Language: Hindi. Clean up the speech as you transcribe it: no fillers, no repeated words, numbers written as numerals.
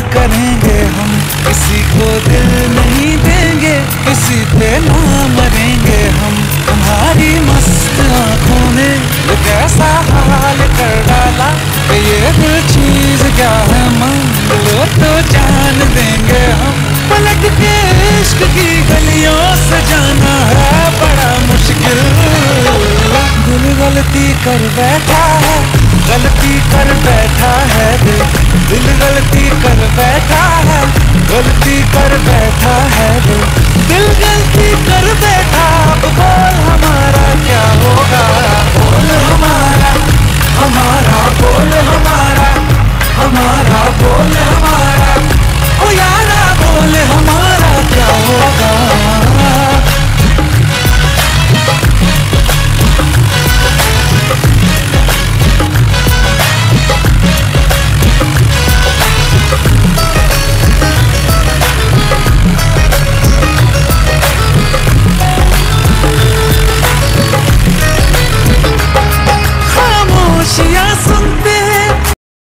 करेंगे हम, किसी को दिल नहीं देंगे, किसी पे ना मरेंगे हम। तुम्हारी मस्त आंखों ने ये कैसा हाल कर डाला, कि ये दिल चीज क्या है मांग लो तो जान देंगे हम। पलट के इश्क की गलियों से जाना है बड़ा मुश्किल। दिल गलती कर बैठा है, गलती कर बैठा है दिल। दिल गलती कर बैठा है, गलती कर बैठा है दिल। दिल गलती कर बैठा, अब बोल हमारा क्या होगा। बोल हमारा, हमारा बोल हमारा, हमारा बोल